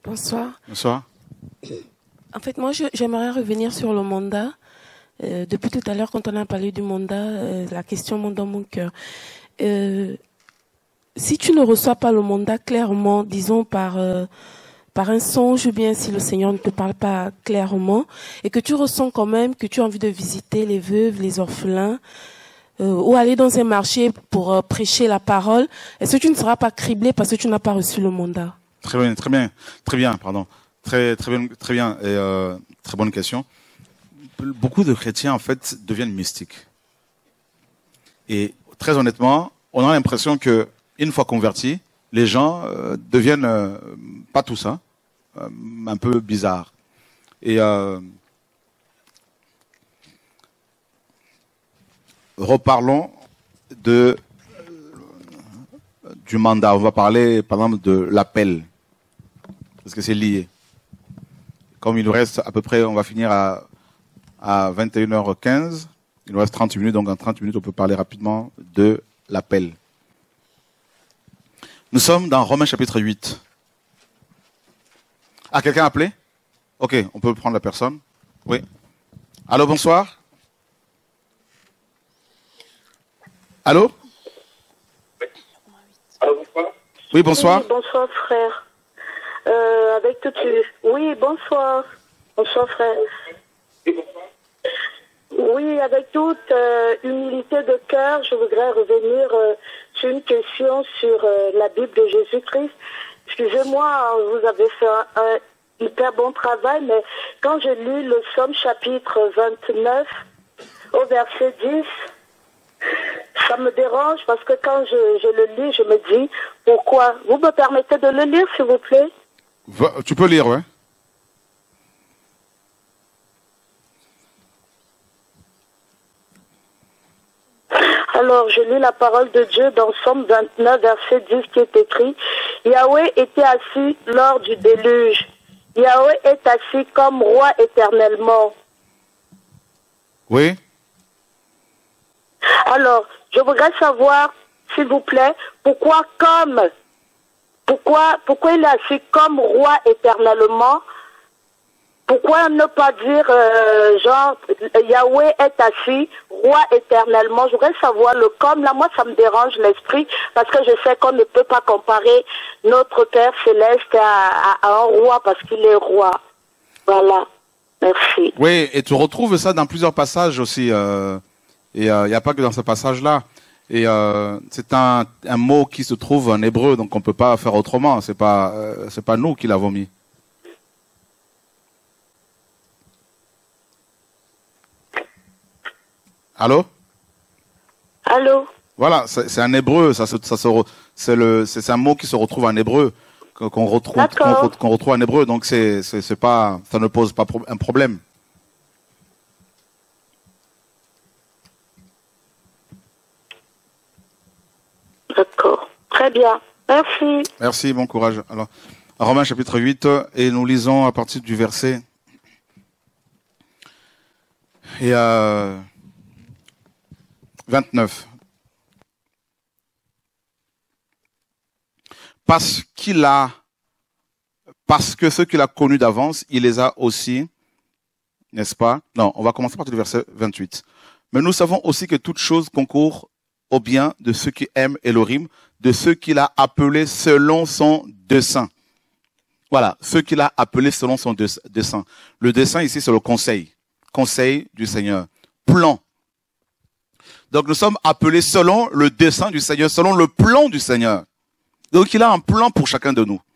Bonsoir. Bonsoir. En fait, moi, j'aimerais revenir sur le mandat. Depuis tout à l'heure, quand on a parlé du mandat, la question monte dans mon cœur. Si tu ne reçois pas le mandat clairement, disons par un songe, ou bien si le Seigneur ne te parle pas clairement, et que tu ressens quand même que tu as envie de visiter les veuves, les orphelins, ou aller dans un marché pour prêcher la parole, est-ce que tu ne seras pas criblé parce que tu n'as pas reçu le mandat? Très bien, pardon. Très bien, et très bonne question. Beaucoup de chrétiens, en fait, deviennent mystiques. Et très honnêtement, on a l'impression que, une fois convertis, les gens deviennent pas tout ça, un peu bizarres. Et reparlons du mandat. On va parler, par exemple, de l'appel, parce que c'est lié. Comme il nous reste à peu près, on va finir à 21h15. Il nous reste 30 minutes, donc en 30 minutes, on peut parler rapidement de l'appel. Nous sommes dans Romains chapitre 8. Ah, quelqu'un a appelé? Ok, on peut prendre la personne. Oui. Allô, bonsoir. Allô? Oui, bonsoir. Oui, bonsoir, frère. Avec tout Oui, bonsoir. Bonsoir, frère. Oui, avec toute humilité de cœur, je voudrais revenir sur une question sur la Bible de Jésus-Christ. Excusez-moi, vous avez fait un hyper bon travail, mais quand je lis le Psaume chapitre 29 au verset 10, ça me dérange parce que quand je le lis, je me dis, pourquoi? Vous me permettez de le lire, s'il vous plaît? Tu peux lire, ouais. Alors, je lis la parole de Dieu dans Psaume 29, verset 10, qui est écrit, Yahweh était assis lors du déluge. Yahweh est assis comme roi éternellement. Oui. Alors, je voudrais savoir, s'il vous plaît, pourquoi il est assis comme roi éternellement? Pourquoi ne pas dire, genre, Yahweh est assis, roi éternellement? Je voudrais savoir le comme. Là, moi, ça me dérange l'esprit, parce que je sais qu'on ne peut pas comparer notre Père Céleste à un roi, parce qu'il est roi. Voilà. Merci. Oui, et tu retrouves ça dans plusieurs passages aussi. Et il n'y a pas que dans ce passage-là. Et c'est un mot qui se trouve en hébreu, donc on ne peut pas faire autrement. C'est pas nous qui l'avons mis. Allô? Allô? Voilà, c'est un hébreu, c'est un mot qui se retrouve en hébreu, qu'on retrouve en hébreu, donc c'est pas, ça ne pose pas un problème. D'accord. Très bien. Merci. Merci, bon courage. Alors, Romains chapitre 8, et nous lisons à partir du verset. Et 29. Parce que ceux qu'il a connus d'avance, il les a aussi, n'est-ce pas? Non, on va commencer par le verset 28. Mais nous savons aussi que toute chose concourt au bien de ceux qui aiment Elohim, de ceux qu'il a appelés selon son dessein. Voilà, ceux qu'il a appelés selon son dessein. Le dessein ici, c'est le conseil du Seigneur. Plan. Donc nous sommes appelés selon le dessein du Seigneur, selon le plan du Seigneur. Donc il a un plan pour chacun de nous.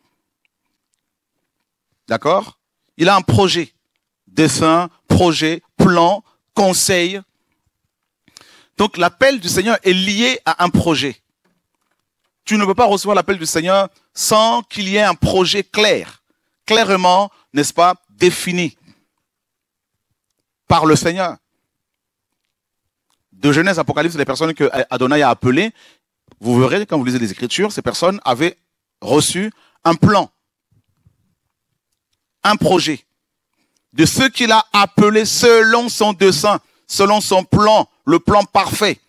D'accord? Il a un projet. Dessein, projet, plan, conseil. Donc l'appel du Seigneur est lié à un projet. Tu ne peux pas recevoir l'appel du Seigneur sans qu'il y ait un projet clair. Clairement, n'est-ce pas, défini par le Seigneur. De Genèse, Apocalypse, les personnes que Adonai a appelées, vous verrez, quand vous lisez les Écritures, ces personnes avaient reçu un plan, un projet, de ceux qu'il a appelés selon son dessein, selon son plan, le plan parfait.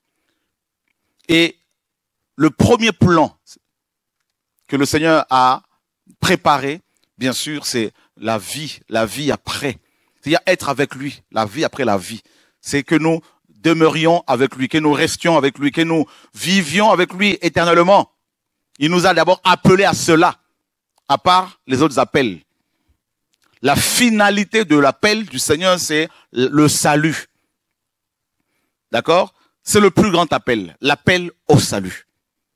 Et le premier plan que le Seigneur a préparé, bien sûr, c'est la vie après. C'est-à-dire être avec lui, la vie après la vie. C'est que nous demeurions avec lui, que nous restions avec lui, que nous vivions avec lui éternellement. Il nous a d'abord appelés à cela, à part les autres appels. La finalité de l'appel du Seigneur, c'est le salut. D'accord? C'est le plus grand appel, l'appel au salut.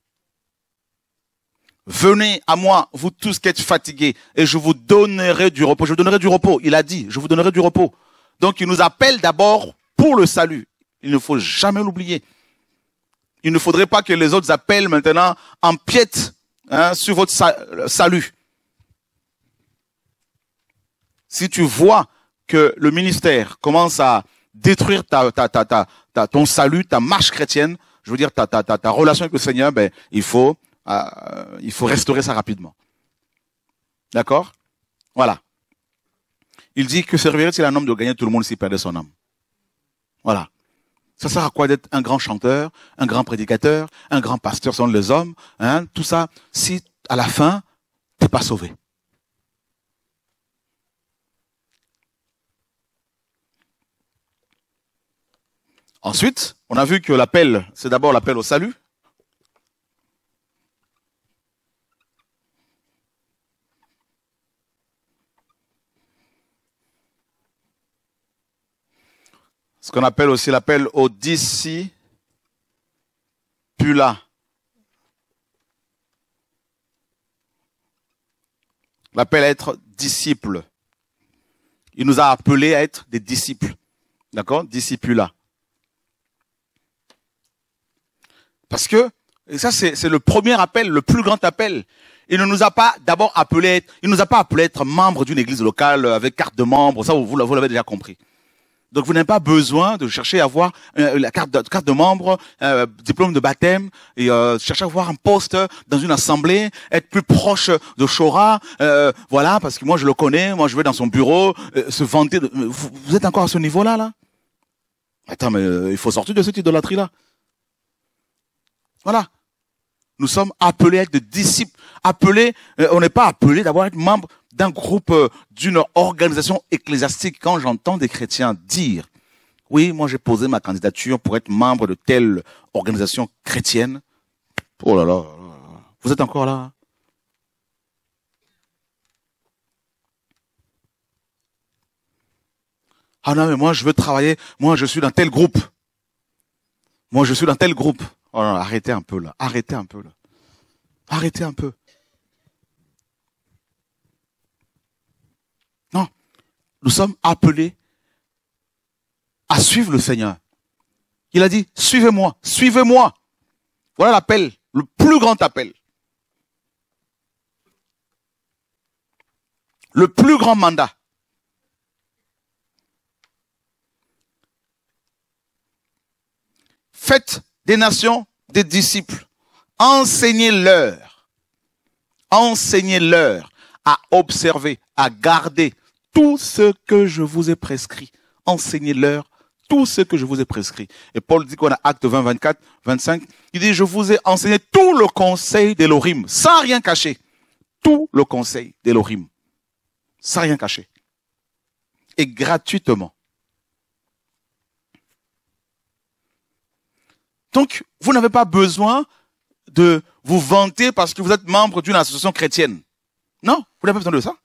Venez à moi, vous tous qui êtes fatigués, et je vous donnerai du repos. Je vous donnerai du repos. Il a dit, je vous donnerai du repos. Donc, il nous appelle d'abord pour le salut. Il ne faut jamais l'oublier. Il ne faudrait pas que les autres appels maintenant empiètent sur votre salut. Si tu vois que le ministère commence à détruire ton salut, ta marche chrétienne, je veux dire ta relation avec le Seigneur, ben il faut restaurer ça rapidement. D'accord? Voilà. Il dit que servirait-il à un homme de gagner tout le monde s'il perdait son âme? Voilà. Ça sert à quoi d'être un grand chanteur, un grand prédicateur, un grand pasteur selon les hommes, tout ça, si à la fin, t'es pas sauvé. Ensuite, on a vu que l'appel, c'est d'abord l'appel au salut. Ce qu'on appelle aussi l'appel au discipulat. L'appel à être disciple. Il nous a appelés à être des disciples. D'accord? Discipulat. Parce que, et ça c'est le premier appel, le plus grand appel. Il ne nous a pas d'abord appelé, il nous a pas appelé à être membre d'une église locale avec carte de membre, ça vous l'avez déjà compris. Donc vous n'avez pas besoin de chercher à avoir la carte de membre, diplôme de baptême, et chercher à avoir un poste dans une assemblée, être plus proche de Chora, voilà, parce que moi je le connais, moi je vais dans son bureau, se vanter. Vous êtes encore à ce niveau-là, là? Attends, mais il faut sortir de cette idolâtrie-là. Voilà. Nous sommes appelés à être des disciples. Appelés, on n'est pas appelés d'abord à être membre d'un groupe, d'une organisation ecclésiastique. Quand j'entends des chrétiens dire, oui, moi j'ai posé ma candidature pour être membre de telle organisation chrétienne. Oh là là, vous êtes encore là? Ah non, mais moi je veux travailler, moi je suis dans tel groupe. Moi je suis dans tel groupe. Oh non, arrêtez un peu là, arrêtez un peu là. Arrêtez un peu. Non, nous sommes appelés à suivre le Seigneur. Il a dit, suivez-moi, suivez-moi. Voilà l'appel, le plus grand appel. Le plus grand mandat. Faites des nations des disciples. Enseignez-leur à observer, à garder tout ce que je vous ai prescrit. Enseignez-leur tout ce que je vous ai prescrit. Et Paul dit qu'on a Acte 20, 24, 25. Il dit, je vous ai enseigné tout le conseil d'Élohim, sans rien cacher. Tout le conseil d'Élohim, sans rien cacher. Et gratuitement. Donc, vous n'avez pas besoin de vous vanter parce que vous êtes membre d'une association chrétienne. Non, vous n'avez pas besoin de ça.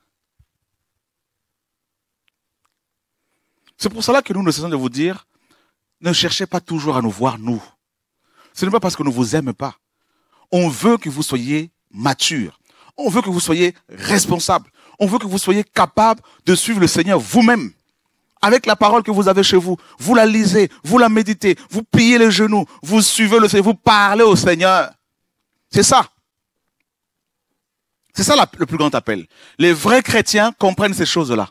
C'est pour cela que nous cessons de vous dire, ne cherchez pas toujours à nous voir, nous. Ce n'est pas parce que nous vous aimons pas. On veut que vous soyez mature. On veut que vous soyez responsable. On veut que vous soyez capable de suivre le Seigneur vous-même. Avec la parole que vous avez chez vous, vous la lisez, vous la méditez, vous pliez les genoux, vous suivez le Seigneur, vous parlez au Seigneur. C'est ça. C'est ça le plus grand appel. Les vrais chrétiens comprennent ces choses-là.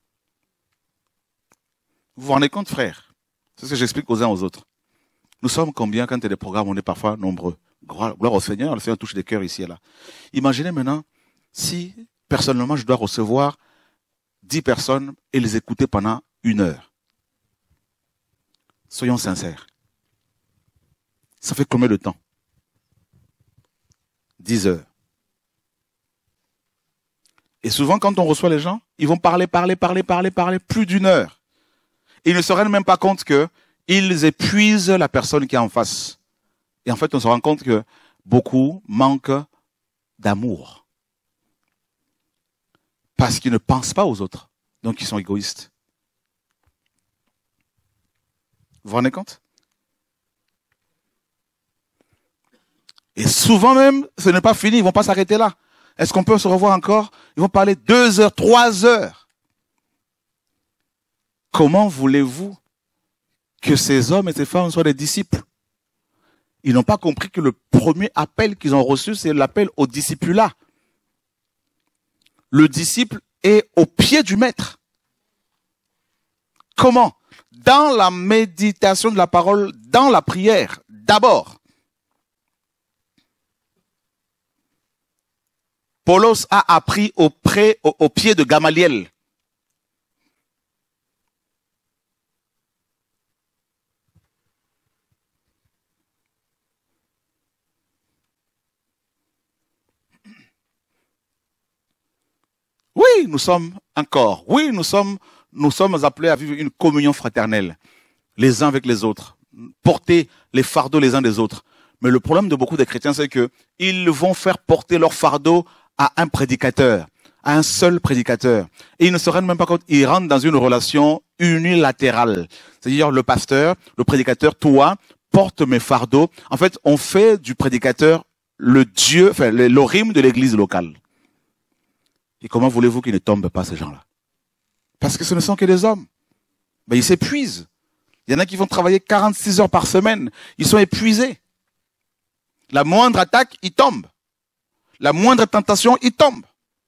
Vous vous rendez compte, frère? C'est ce que j'explique aux uns aux autres. Nous sommes combien quand il y a des programmes, on est parfois nombreux. Gloire au Seigneur, le Seigneur touche des cœurs ici et là. Imaginez maintenant, si personnellement je dois recevoir 10 personnes et les écouter pendant 1 heure. Soyons sincères. Ça fait combien de temps? 10 heures. Et souvent, quand on reçoit les gens, ils vont parler plus d'une heure. Ils ne se rendent même pas compte qu'ils épuisent la personne qui est en face. Et en fait, on se rend compte que beaucoup manquent d'amour. Parce qu'ils ne pensent pas aux autres. Donc, ils sont égoïstes. Vous vous rendez compte? Et souvent même, ce n'est pas fini, ils ne vont pas s'arrêter là. Est-ce qu'on peut se revoir encore? Ils vont parler 2 heures, 3 heures. Comment voulez-vous que ces hommes et ces femmes soient des disciples? Ils n'ont pas compris que le premier appel qu'ils ont reçu, c'est l'appel au discipulat. Le disciple est au pied du maître. Comment? Dans la méditation de la parole, dans la prière, d'abord. Paulos a appris au pied de Gamaliel. Oui, nous sommes un corps. Oui, nous sommes appelés à vivre une communion fraternelle, les uns avec les autres, porter les fardeaux les uns des autres. Mais le problème de beaucoup de chrétiens, c'est que ils vont faire porter leur fardeau à un prédicateur, à un seul prédicateur. Et ils ne se rendent même pas compte, ils rentrent dans une relation unilatérale. C'est-à-dire le pasteur, le prédicateur, toi, porte mes fardeaux. En fait, on fait du prédicateur le Dieu, enfin, l'Orim de l'église locale. Et comment voulez-vous qu'ils ne tombent pas, ces gens-là? Parce que ce ne sont que des hommes. Ben, ils s'épuisent. Il y en a qui vont travailler 46 heures par semaine. Ils sont épuisés. La moindre attaque, ils tombent. La moindre tentation, ils tombent.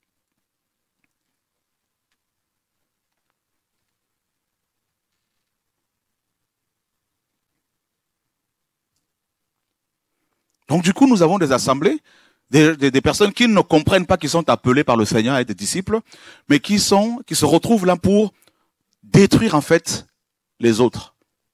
Donc du coup, nous avons des assemblées, des personnes qui ne comprennent pas qu'ils sont appelés par le Seigneur à être des disciples, mais qui se retrouvent là pour détruire en fait les autres.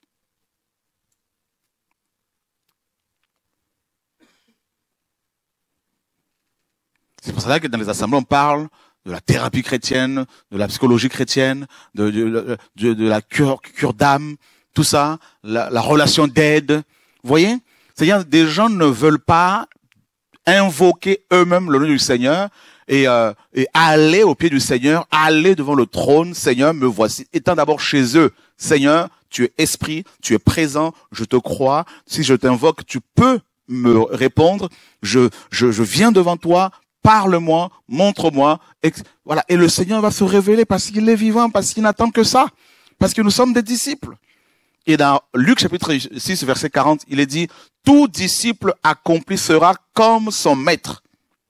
C'est pour cela que dans les assemblées, on parle de la thérapie chrétienne, de la psychologie chrétienne, de la cure d'âme, tout ça, la relation d'aide. Vous voyez? C'est-à-dire, des gens ne veulent pas invoquer eux-mêmes le nom du Seigneur et aller au pied du Seigneur, aller devant le trône. Seigneur, me voici. Étant d'abord chez eux. Seigneur, tu es esprit, tu es présent, je te crois. Si je t'invoque, tu peux me répondre. Je viens devant toi. Parle-moi, montre-moi, voilà. Et le Seigneur va se révéler parce qu'il est vivant, parce qu'il n'attend que ça, parce que nous sommes des disciples. Et dans Luc chapitre 6, verset 40, il est dit, tout disciple accompli sera comme son maître.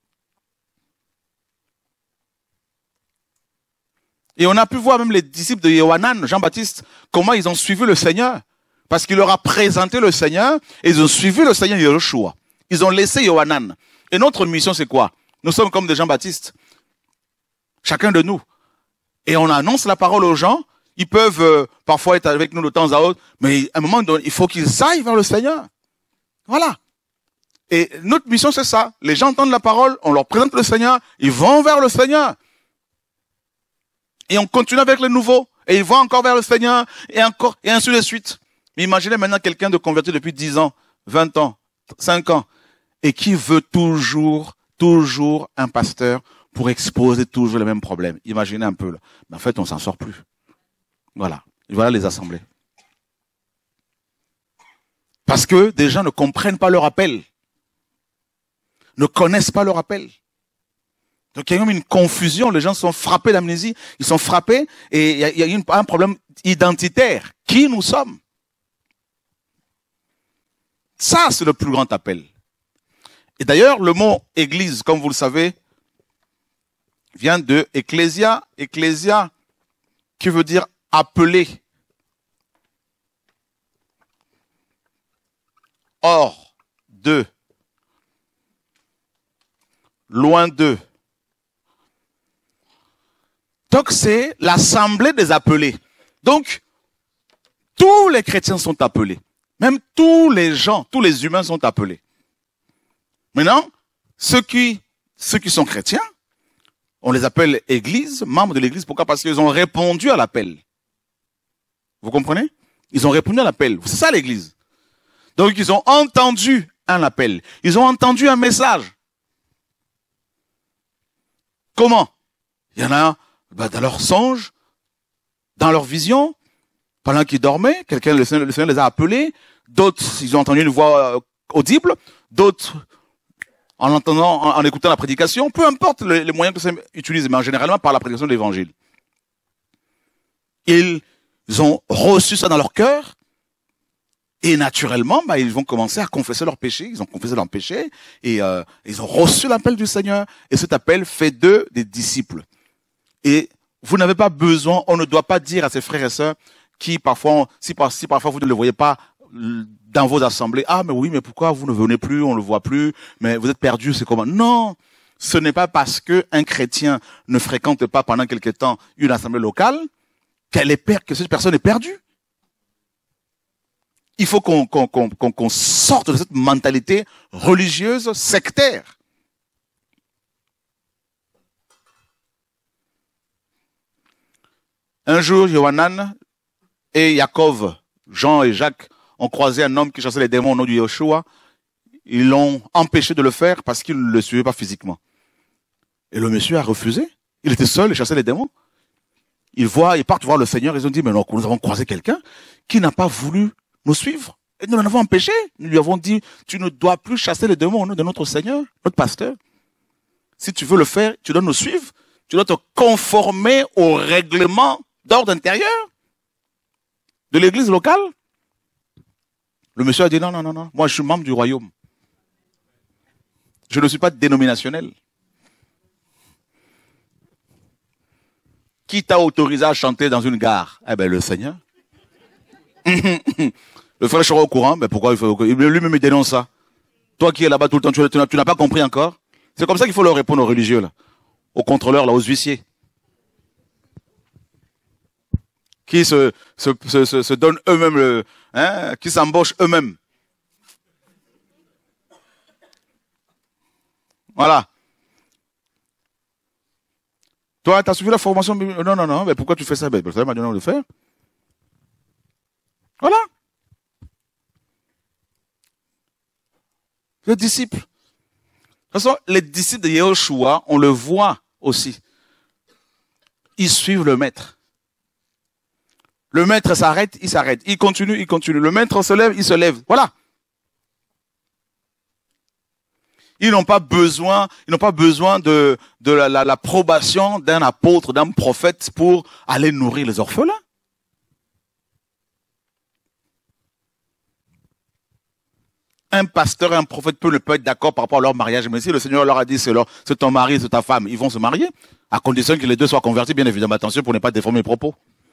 Et on a pu voir même les disciples de Yohanan, Jean-Baptiste, comment ils ont suivi le Seigneur. Parce qu'il leur a présenté le Seigneur, et ils ont suivi le Seigneur Yeshua. Ils ont laissé Yohanan. Et notre mission, c'est quoi? Nous sommes comme des Jean-Baptiste, chacun de nous. Et on annonce la parole aux gens. Ils peuvent parfois être avec nous de temps à autre, mais à un moment donné, il faut qu'ils aillent vers le Seigneur. Voilà. Et notre mission, c'est ça. Les gens entendent la parole, on leur présente le Seigneur, ils vont vers le Seigneur. Et on continue avec les nouveaux. Et ils vont encore vers le Seigneur, et encore, et ainsi de suite. Mais imaginez maintenant quelqu'un de converti depuis 10 ans, 20 ans, 5 ans, et qui veut toujours un pasteur pour exposer toujours les mêmes problèmes. Imaginez un peu là. Mais en fait, on s'en sort plus. Voilà. Et voilà les assemblées. Parce que des gens ne comprennent pas leur appel. Ne connaissent pas leur appel. Donc il y a même une confusion. Les gens sont frappés d'amnésie. Ils sont frappés et il y a un problème identitaire. Qui nous sommes? Ça, c'est le plus grand appel. Et d'ailleurs, le mot église, comme vous le savez, vient de ecclésia, ecclésia, qui veut dire appeler. Hors d'eux. Loin d'eux. Donc c'est l'assemblée des appelés. Donc, tous les chrétiens sont appelés. Même tous les gens, tous les humains sont appelés. Maintenant, ceux qui sont chrétiens On les appelle église, membres de l'église. Pourquoi? Parce qu'ils ont répondu à l'appel. Vous comprenez? Ils ont répondu à l'appel. C'est ça l'église. Donc ils ont entendu un appel. Ils ont entendu un message. Comment? Il y en a dans leurs songes, dans leur vision, pendant qu'ils dormaient, le Seigneur les a appelés. D'autres, ils ont entendu une voix audible. D'autres, en entendant, en écoutant la prédication. Peu importe les moyens que le Seigneur utilise, mais généralement par la prédication de l'évangile. Ils ont reçu ça dans leur cœur. Et naturellement, ils vont commencer à confesser leurs péchés. Ils ont confessé leurs péchés et ils ont reçu l'appel du Seigneur. Et cet appel fait d'eux des disciples. Et vous n'avez pas besoin, on ne doit pas dire à ses frères et sœurs qui parfois, si parfois vous ne le voyez pas dans vos assemblées, ah mais oui, mais pourquoi vous ne venez plus, on ne le voit plus, mais vous êtes perdus, c'est comment? Non, ce n'est pas parce qu'un chrétien ne fréquente pas pendant quelque temps une assemblée locale que cette personne est perdue. Il faut qu'on sorte de cette mentalité religieuse sectaire. Un jour, Yohanan et Yaakov, Jean et Jacques, ont croisé un homme qui chassait les démons au nom de Yeshua. Ils l'ont empêché de le faire parce qu'il ne le suivait pas physiquement. Et le monsieur a refusé. Il était seul, il chassait les démons. Ils partent voir le Seigneur, ils ont dit, mais non, nous avons croisé quelqu'un qui n'a pas voulu nous suivre. Et nous l'en avons empêché. Nous lui avons dit, tu ne dois plus chasser les démons au nom de notre Seigneur, notre pasteur. Si tu veux le faire, tu dois nous suivre. Tu dois te conformer au règlement d'ordre intérieur de l'église locale. Le monsieur a dit, non, moi je suis membre du royaume. Je ne suis pas dénominationnel. Qui t'a autorisé à chanter dans une gare? Eh ben, le Seigneur. Le frère sera au courant, mais pourquoi lui-même il dénonce ça? Toi qui es là-bas tout le temps, tu n'as pas compris encore? C'est comme ça qu'il faut leur répondre aux religieux, là. Aux contrôleurs, là, aux huissiers. Qui se donnent eux-mêmes qui s'embauchent eux-mêmes. Voilà. Toi, tu as suivi la formation? Non, mais pourquoi tu fais ça? Ben, le Seigneur m'a donné de le faire. Voilà. Les disciples. De toute façon, les disciples de Yeshua, on le voit aussi. Ils suivent le maître. Le maître s'arrête, il s'arrête. Il continue, il continue. Le maître se lève, il se lève. Voilà. Ils n'ont pas besoin de l'approbation d'un apôtre, d'un prophète pour aller nourrir les orphelins. Un pasteur et un prophète ne peuvent être d'accord par rapport à leur mariage. Mais si le Seigneur leur a dit, c'est ton mari, c'est ta femme, ils vont se marier, à condition que les deux soient convertis, bien évidemment. Attention pour ne pas déformer mes propos.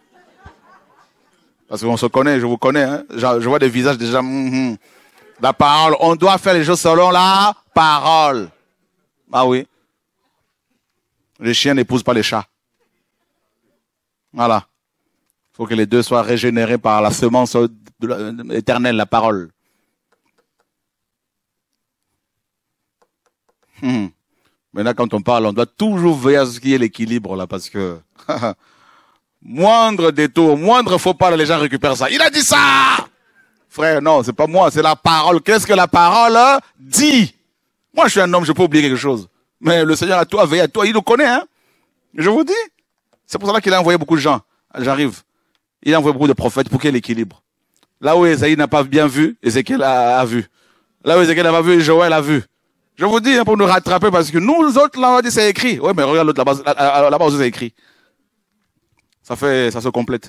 Parce qu'on se connaît, je vous connais, hein. Je vois des visages déjà. La parole, on doit faire les choses selon la parole. Ah oui. Les chiens n'épousent pas les chats. Voilà. Il faut que les deux soient régénérés par la semence éternelle, la parole. Maintenant, quand on parle, on doit toujours veiller à ce qu'il y ait l'équilibre, là, parce que moindre détour, moindre faux pas, les gens récupèrent ça. Il a dit ça! Frère, non, c'est pas moi, c'est la parole. Qu'est-ce que la parole dit? Moi, je suis un homme, je peux oublier quelque chose. Mais le Seigneur a toi, veille à toi, il nous connaît, hein. Je vous dis. C'est pour ça qu'il a envoyé beaucoup de gens. J'arrive. Il a envoyé beaucoup de prophètes pour qu'il y ait l'équilibre. Là où Esaïe n'a pas bien vu, Ézéchiel a vu. Là où Ézéchiel n'a pas vu, Joël a vu. Je vous dis, hein, pour nous rattraper, parce que nous, les autres, là, on dit c'est écrit. Oui, mais regarde l'autre là-bas aussi c'est écrit. Ça se complète.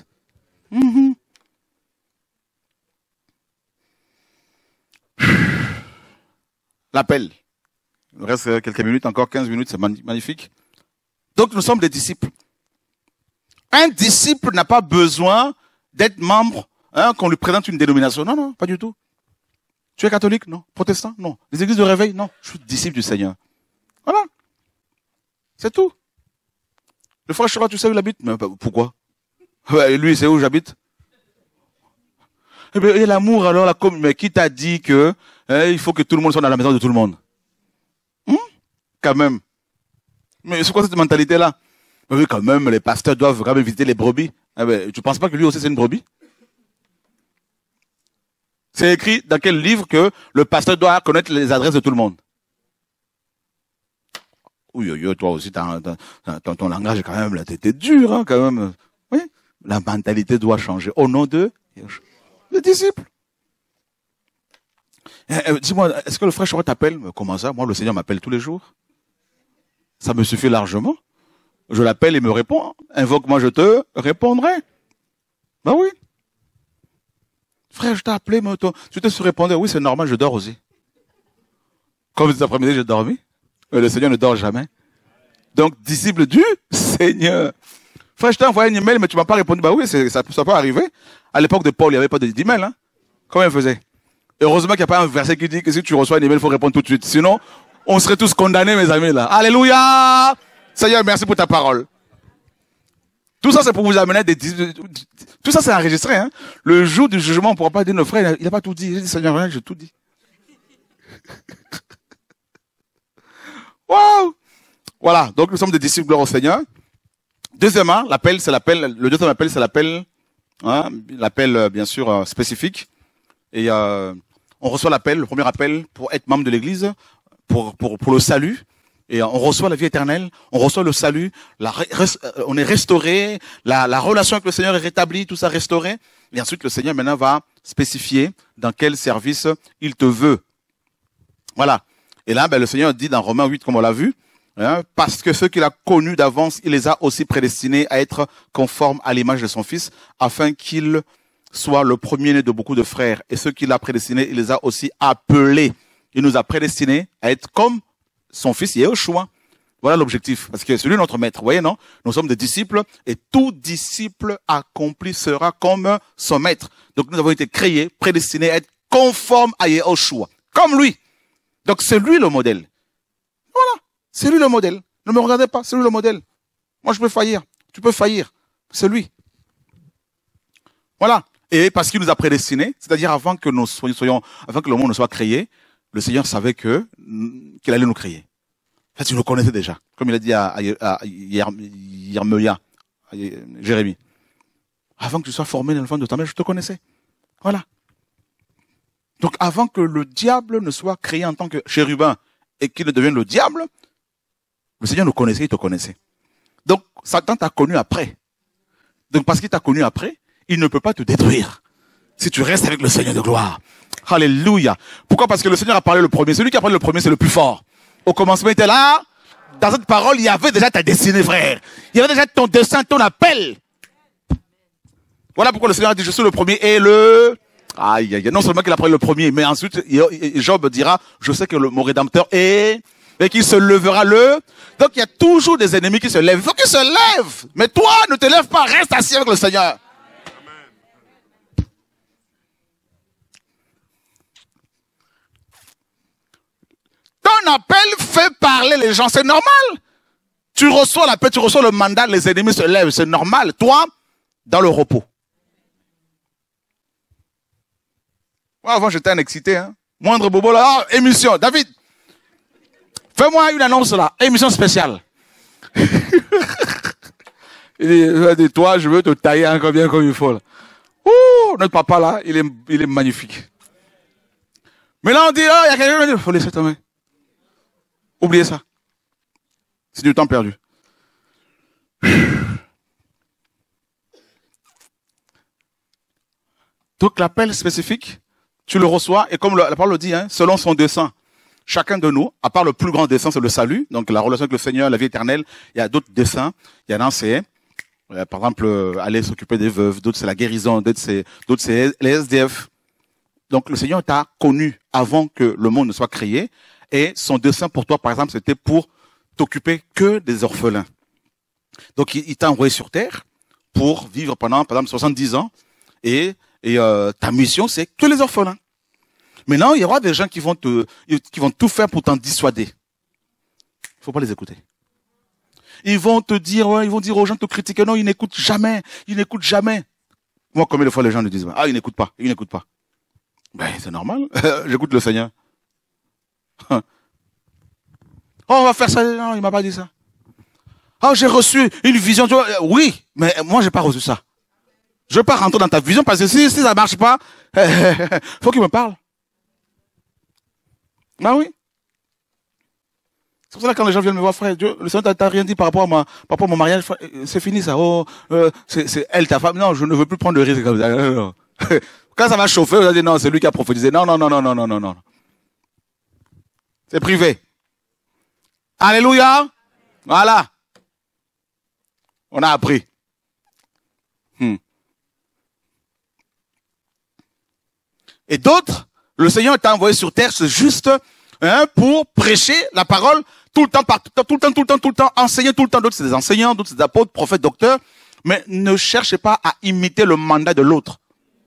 L'appel. Il nous reste quelques minutes, encore 15 minutes, c'est magnifique. Donc, nous sommes des disciples. Un disciple n'a pas besoin d'être membre, qu'on lui présente une dénomination. Non, pas du tout. Tu es catholique? Non. Protestant? Non. Les églises de réveil? Non. Je suis disciple du Seigneur. Voilà. C'est tout. Le frère Chora, tu sais où il habite? Mais pourquoi? Ouais, lui, c'est où j'habite? Eh bien, et l'amour, alors, mais qui t'a dit que il faut que tout le monde soit dans la maison de tout le monde? Quand même. Mais c'est quoi cette mentalité-là? Oui, quand même, les pasteurs doivent quand même visiter les brebis. Eh ben, tu penses pas que lui aussi c'est une brebis? C'est écrit dans quel livre que le pasteur doit connaître les adresses de tout le monde? Oui, toi aussi, ton langage est quand même, là, t'es dur, hein, quand même. Oui, la mentalité doit changer. Au nom de les disciples. Dis-moi, est-ce que le frère Chouret t'appelle? Comment ça? Moi, le Seigneur m'appelle tous les jours. Ça me suffit largement. Je l'appelle et il me répond. Invoque-moi, je te répondrai. Ben oui. Frère, je t'ai appelé, mais tu te répondais. Oui, c'est normal, je dors aussi. Comme cet après-midi, j'ai dormi. Mais le Seigneur ne dort jamais. Donc, disciple du Seigneur. Frère, je t'ai envoyé un email, mais tu m'as pas répondu. Bah oui, ça peut arriver. À l'époque de Paul, il n'y avait pas d'email. Hein. Comment il faisait? Heureusement qu'il n'y a pas un verset qui dit que si tu reçois un email, il faut répondre tout de suite. Sinon, on serait tous condamnés, mes amis, là. Alléluia! Seigneur, merci pour ta parole. Tout ça, c'est pour vous amener tout ça, c'est enregistré, hein. Le jour du jugement, on ne pourra pas dire, nos frères, il n'a pas tout dit. J'ai dit, Seigneur, j'ai tout dit. Wow! Voilà. Donc, nous sommes des disciples, gloire au Seigneur. Deuxièmement, le deuxième appel, c'est l'appel, hein, l'appel, bien sûr, spécifique. Et, on reçoit l'appel, le premier appel pour être membre de l'église, pour le salut. Et on reçoit la vie éternelle, on reçoit le salut, on est restauré, la relation avec le Seigneur est rétablie, tout ça restauré. Et ensuite, le Seigneur maintenant va spécifier dans quel service il te veut. Voilà. Et là, le Seigneur dit dans Romains 8, comme on l'a vu, hein, parce que ceux qu'il a connus d'avance, il les a aussi prédestinés à être conformes à l'image de son Fils, afin qu'il soit le premier-né de beaucoup de frères. Et ceux qu'il a prédestinés, il les a aussi appelés. Il nous a prédestinés à être comme son Fils Yeshua. Voilà l'objectif. Parce que c'est lui notre maître. Vous voyez, non? Nous sommes des disciples et tout disciple accompli sera comme son maître. Donc nous avons été créés, prédestinés à être conformes à Yeshua. Comme lui. Donc c'est lui le modèle. Voilà. C'est lui le modèle. Ne me regardez pas, c'est lui le modèle. Moi je peux faillir. Tu peux faillir. C'est lui. Voilà. Et parce qu'il nous a prédestinés, c'est-à-dire avant que le monde ne soit créé, le Seigneur savait qu'il allait nous créer. En fait, il le connaissait déjà. Comme il a dit à Yeremia, à Jérémie. Avant que tu sois formé dans le ventre de ta mère, je te connaissais. Voilà. Donc, avant que le diable ne soit créé en tant que chérubin et qu'il ne devienne le diable, le Seigneur nous connaissait, il te connaissait. Donc, Satan t'a connu après. Donc, parce qu'il t'a connu après, il ne peut pas te détruire. Si tu restes avec le Seigneur de gloire. Alléluia. Pourquoi? Parce que le Seigneur a parlé le premier. Celui qui a parlé le premier, c'est le plus fort. Au commencement, il était là. Dans cette parole, il y avait déjà ta destinée, frère. Il y avait déjà ton destin, ton appel. Voilà pourquoi le Seigneur a dit, je suis le premier et le... Aïe, aïe, non seulement qu'il a parlé le premier, mais ensuite, Job dira, je sais que mon Rédempteur est... Et qu'il se lèvera le... Donc, il y a toujours des ennemis qui se lèvent. Il faut qu'ils se lèvent. Mais toi, ne te lève pas. Reste assis avec le Seigneur. Ton appel fait parler les gens, c'est normal. Tu reçois l'appel, tu reçois le mandat, les ennemis se lèvent, c'est normal. Toi, dans le repos. Moi, avant, j'étais un excité. Hein. Moindre bobo là, émission. David, fais-moi une annonce là, émission spéciale. Il dit, toi, je veux te tailler encore bien comme il faut. Là. Ouh, notre papa là, il est magnifique. Mais là, on dit, il y a quelqu'un qui dit, il faut laisser tomber. Oubliez ça. C'est du temps perdu. Donc l'appel spécifique, tu le reçois, et comme la parole le dit, hein, selon son dessein. Chacun de nous, à part le plus grand dessein, c'est le salut, donc la relation avec le Seigneur, la vie éternelle, il y a d'autres desseins. Il y en a, c'est, par exemple, aller s'occuper des veuves, d'autres c'est la guérison, d'autres c'est les SDF. Donc le Seigneur t'a connu avant que le monde ne soit créé, et son dessein pour toi, par exemple, c'était pour t'occuper que des orphelins. Donc il t'a envoyé sur terre pour vivre pendant, par exemple, 70 ans, et ta mission, c'est que les orphelins. Maintenant, il y aura des gens qui vont tout faire pour t'en dissuader. Il faut pas les écouter. Ils vont te dire, ouais, ils vont dire aux gens de te critiquer. Non, ils n'écoutent jamais. Ils n'écoutent jamais. Moi, combien de fois les gens me disent, ah, ils n'écoutent pas, ils n'écoutent pas. Ben, c'est normal. J'écoute le Seigneur. Oh, on va faire ça. Non, il m'a pas dit ça. Oh, j'ai reçu une vision. Tu vois, oui, mais moi, j'ai pas reçu ça. Je veux pas rentrer dans ta vision parce que si ça marche pas, faut qu'il me parle. Ah oui. C'est pour ça que quand les gens viennent me voir, frère, Dieu, le Seigneur t'a rien dit par rapport à mon mariage, c'est fini ça. Oh, c'est elle, ta femme. Non, je ne veux plus prendre de risque comme ça. Non. Quand ça va chauffer, vous allez dire non, c'est lui qui a prophétisé. Non, non, non, non, non, non, non, non. C'est privé. Alléluia. Voilà. On a appris. Et d'autres, le Seigneur t'a envoyé sur terre, c'est juste pour prêcher la parole tout le temps, enseigner tout le temps. D'autres, c'est des enseignants, d'autres, c'est des apôtres, prophètes, docteurs. Mais ne cherchez pas à imiter le mandat de l'autre.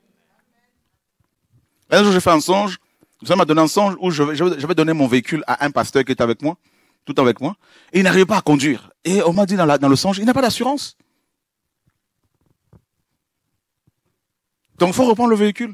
Un jour, j'ai fait un songe. Ça m'a donné un songe où je vais donner mon véhicule à un pasteur qui était avec moi, tout le temps avec moi. Et il n'arrivait pas à conduire. Et on m'a dit dans le songe, il n'a pas d'assurance. Donc, il faut reprendre le véhicule.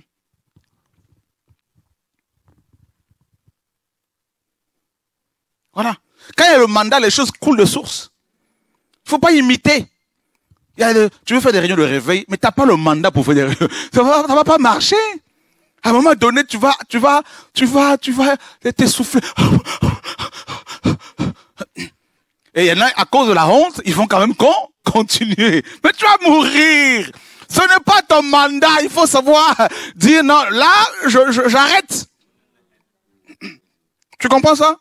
Voilà. Quand il y a le mandat, les choses coulent de source. Il ne faut pas imiter. Tu veux faire des réunions de réveil, mais tu n'as pas le mandat pour faire des réunions. Ça va pas marcher. À un moment donné, tu vas t'essouffler. Et il y en a, à cause de la honte, ils vont quand même continuer. Mais tu vas mourir. Ce n'est pas ton mandat. Il faut savoir dire non, là, j'arrête. Tu comprends ça?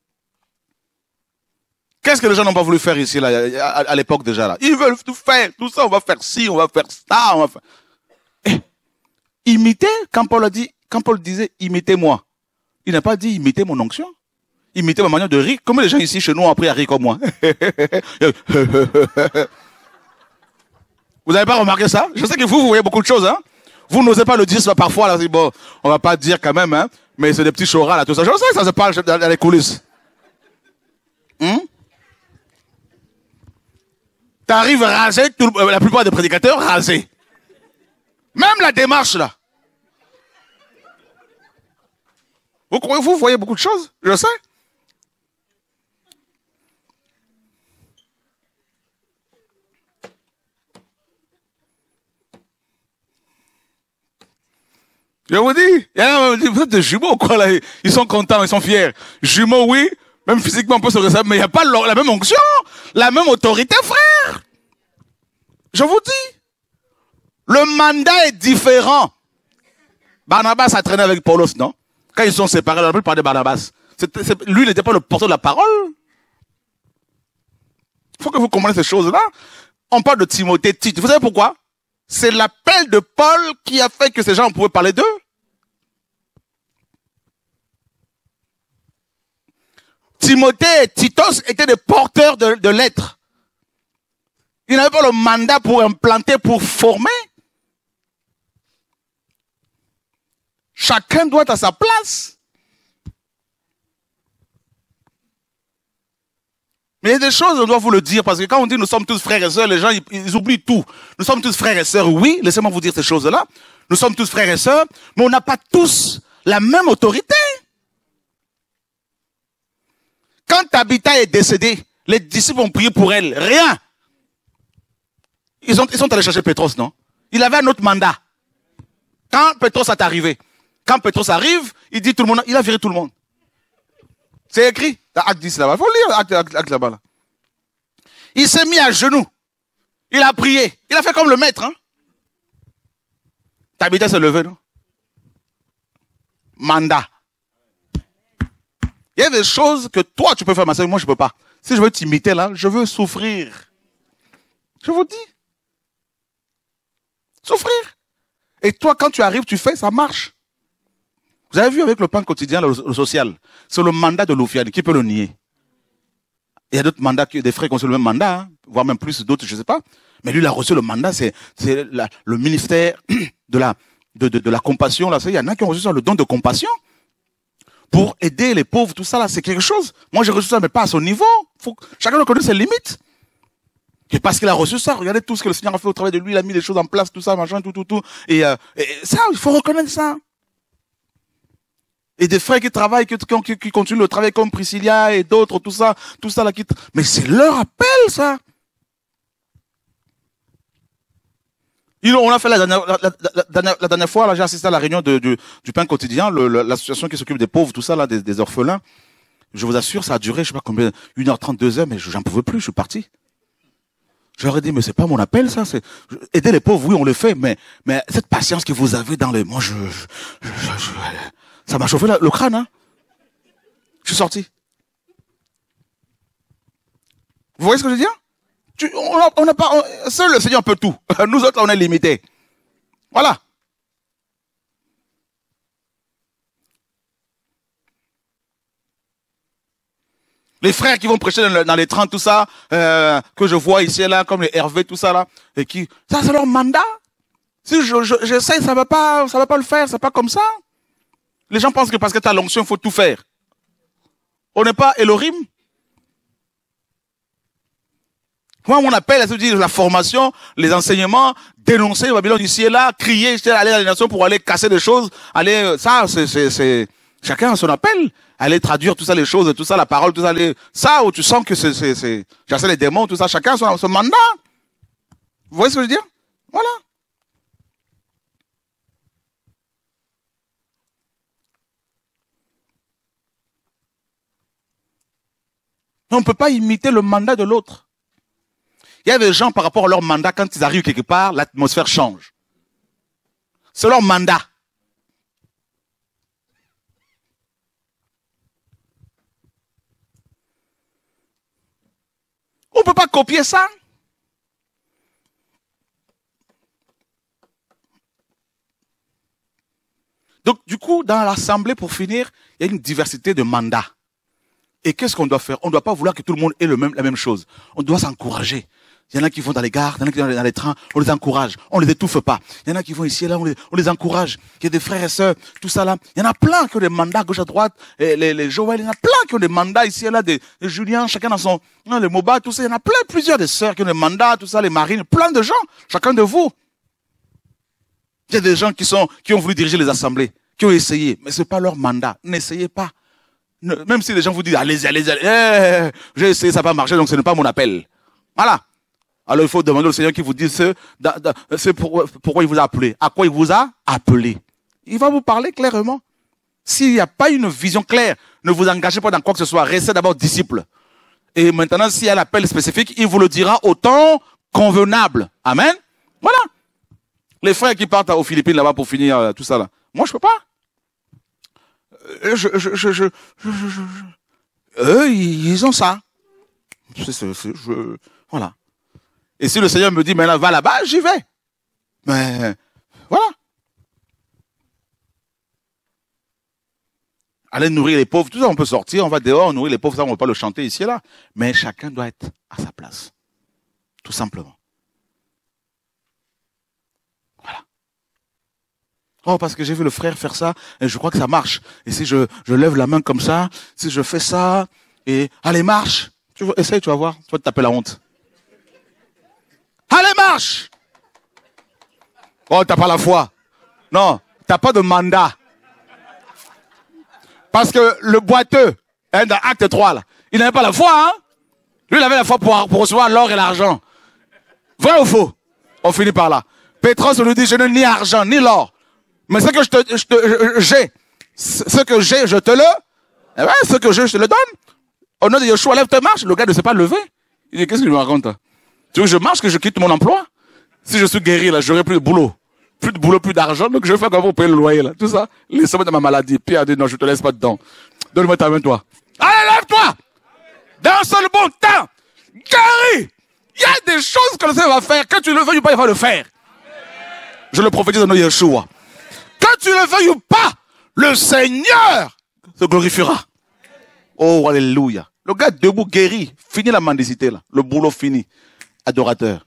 Qu'est-ce que les gens n'ont pas voulu faire ici, là, à l'époque déjà, là? Ils veulent tout faire, tout ça, on va faire ci, on va faire ça, on va faire... Imiter, quand Paul disait, imitez-moi. Il n'a pas dit, imitez mon onction. Imitez ma manière de rire. Comment les gens ici, chez nous, ont appris à rire comme moi? Vous n'avez pas remarqué ça? Je sais que vous voyez beaucoup de choses, hein? Vous n'osez pas le dire, ça, parfois, là, bon, on va pas dire quand même, hein? Mais c'est des petits chorals, là, tout ça. Je sais que ça se parle dans les coulisses. T'arrives rasé, la plupart des prédicateurs rasés. Même la démarche là. Vous voyez beaucoup de choses, je sais. Je vous dis, vous êtes des jumeaux quoi là. Ils sont contents, ils sont fiers. Jumeaux oui, même physiquement on peut se ressembler, mais il n'y a pas la même onction, la même autorité, frère. Je vous dis. Le mandat est différent. Barnabas a traîné avec Paulos, non? Quand ils sont séparés, on n'a plus parlé de Barnabas. Lui n'était pas le porteur de la parole. Il faut que vous compreniez ces choses-là. On parle de Timothée, Tite. Vous savez pourquoi? C'est l'appel de Paul qui a fait que ces gens pouvaient parler d'eux. Timothée et Titos étaient des porteurs de lettres. Ils n'avaient pas le mandat pour implanter, pour former. Chacun doit être à sa place. Mais il y a des choses, on doit vous le dire, parce que quand on dit nous sommes tous frères et sœurs, les gens, ils oublient tout. Nous sommes tous frères et sœurs, oui, laissez-moi vous dire ces choses-là. Nous sommes tous frères et sœurs, mais on n'a pas tous la même autorité. Quand Tabitha est décédée, les disciples ont prié pour elle, rien. Ils sont allés chercher Pétros, non? Il avait un autre mandat. Quand Pétros est arrivé, quand Pétros arrive, il dit tout le monde, il a viré tout le monde. C'est écrit dans Acte 10 là-bas. Il faut lire Acte là-bas. Là. Il s'est mis à genoux. Il a prié. Il a fait comme le maître. Hein? Tabitha s'est levé, non? Mandat. Il y a des choses que toi tu peux faire, ma soeur, moi je ne peux pas. Si je veux t'imiter là, je veux souffrir. Je vous dis. Souffrir. Et toi, quand tu arrives, tu fais, ça marche. Vous avez vu avec le pain quotidien, le social, c'est le mandat de l'Oufiane. Qui peut le nier? Il y a d'autres mandats, des frères qui ont reçu le même mandat, hein, voire même plus, d'autres, je ne sais pas. Mais lui, il a reçu le mandat, c'est le ministère de la compassion. Là, il y en a qui ont reçu ça, le don de compassion. Pour aider les pauvres, tout ça, là, c'est quelque chose. Moi, j'ai reçu ça, mais pas à son niveau. Chacun doit connaître ses limites. Et parce qu'il a reçu ça, regardez tout ce que le Seigneur a fait au travail de lui, il a mis les choses en place, tout ça, machin, tout. Et ça, il faut reconnaître ça. Et des frères qui travaillent, qui continuent le travail comme Priscilla et d'autres, tout ça là, mais c'est leur appel, ça. On a fait la dernière fois, là, j'ai assisté à la réunion du pain quotidien, l'association qui s'occupe des pauvres, tout ça, là, des orphelins. Je vous assure, ça a duré, je sais pas combien, 1h30, 2h, mais j'en pouvais plus, je suis parti. Je leur ai dit, mais c'est pas mon appel, ça, aider les pauvres, oui, on le fait, mais cette patience que vous avez dans les, moi, ça m'a chauffé le crâne, hein. Je suis sorti. Vous voyez ce que je veux dire? On n'a pas, seul le Seigneur peut tout. Nous autres, on est limités. Voilà. Les frères qui vont prêcher dans les 30, tout ça, que je vois ici et là, comme les Hervé, tout ça là, et ça c'est leur mandat. Si j'essaie, ça va pas le faire, c'est pas comme ça. Les gens pensent que parce que tu as l'onction, il faut tout faire. On n'est pas Elohim. Moi, on appelle, ça veut dire la formation, les enseignements, dénoncer le Babylone ici et là, crier, aller dans les nations pour aller casser des choses, c'est, chacun a son appel, aller traduire tout ça, les choses, tout ça, la parole, tout ça, ça, où tu sens que c'est, chasser les démons, tout ça, chacun a son mandat. Vous voyez ce que je veux dire? Voilà. On ne peut pas imiter le mandat de l'autre. Il y a des gens, par rapport à leur mandat, quand ils arrivent quelque part, l'atmosphère change. C'est leur mandat. On ne peut pas copier ça. Donc, du coup, dans l'assemblée, pour finir, il y a une diversité de mandats. Et qu'est-ce qu'on doit faire? On ne doit pas vouloir que tout le monde ait la même chose. On doit s'encourager. Il y en a qui vont dans les gares, il y en a qui vont dans les trains, on les encourage, on les étouffe pas. Il y en a qui vont ici et là, on les encourage. Il y a des frères et sœurs, tout ça là. Il y en a plein qui ont des mandats gauche à droite, les Joël, il y en a plein qui ont des mandats ici et là, des Julien, chacun dans son, les Moba, tout ça. Il y en a plusieurs des sœurs qui ont des mandats, tout ça, les marines, plein de gens, chacun de vous. Il y a des gens qui ont voulu diriger les assemblées, qui ont essayé, mais c'est pas leur mandat. N'essayez pas. Même si les gens vous disent, allez-y, j'ai essayé, ça n'a pas marché, donc ce n'est pas mon appel. Voilà. Alors il faut demander au Seigneur qui vous dise c'est pourquoi il vous a appelé. À quoi il vous a appelé. Il va vous parler clairement. S'il n'y a pas une vision claire, ne vous engagez pas dans quoi que ce soit. Restez d'abord disciple. Et maintenant, s'il y a l'appel spécifique, il vous le dira au temps convenable. Amen. Voilà. Les frères qui partent aux Philippines là-bas pour finir tout ça là. Moi, je peux pas. Eux, ils ont ça. Voilà. Et si le Seigneur me dit, maintenant, va là-bas, j'y vais. Mais, voilà. Allez nourrir les pauvres, tout ça, on peut sortir, on va dehors, nourrir les pauvres, ça, on ne va pas le chanter ici et là. Mais chacun doit être à sa place. Tout simplement. Voilà. Oh, parce que j'ai vu le frère faire ça, et je crois que ça marche. Et si je lève la main comme ça, si je fais ça, et allez, marche. Essaye, tu vas voir, tu vas te taper la honte. Allez, marche! Oh, t'as pas la foi. Non, t'as pas de mandat. Parce que le boiteux, dans acte 3, là, il n'avait pas la foi, hein? Lui, il avait la foi pour recevoir l'or et l'argent. Vrai ou faux? On finit par là. Pétros nous dit, je n'ai ni argent, ni l'or. Mais ce que j'ai, ce que j'ai, je te le, eh ben, ce que j'ai, je te le donne. Au nom de Yeshua, lève ta marche. Le gars ne s'est pas levé. Il dit, qu'est-ce qu'il me raconte? Tu veux que je marche, que je quitte mon emploi? Si je suis guéri, là, j'aurai plus de boulot. Plus de boulot, plus d'argent. Donc, je vais faire comment pour payer le loyer, là. Tout ça. Laisse-moi dans ma maladie. Pierre dit, non, je te laisse pas dedans. Donne-moi ta main, toi. Allez, lève-toi! Dans son bon temps! Guéri! Il y a des choses que le Seigneur va faire. Quand tu le veux ou pas, il va le faire. Je le prophétise au nom de Yeshua. Quand tu le veuilles ou pas, le Seigneur se glorifiera. Oh, alléluia. Le gars debout, guéri. Fini la mendicité, là. Le boulot fini. Adorateur.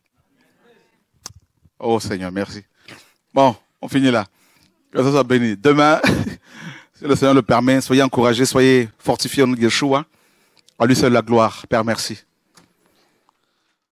Oh Seigneur, merci. Bon, on finit là. Que ça soit béni. Demain, si le Seigneur le permet, soyez encouragés, soyez fortifiés au nom de Yeshua. À lui seul la gloire. Père, merci.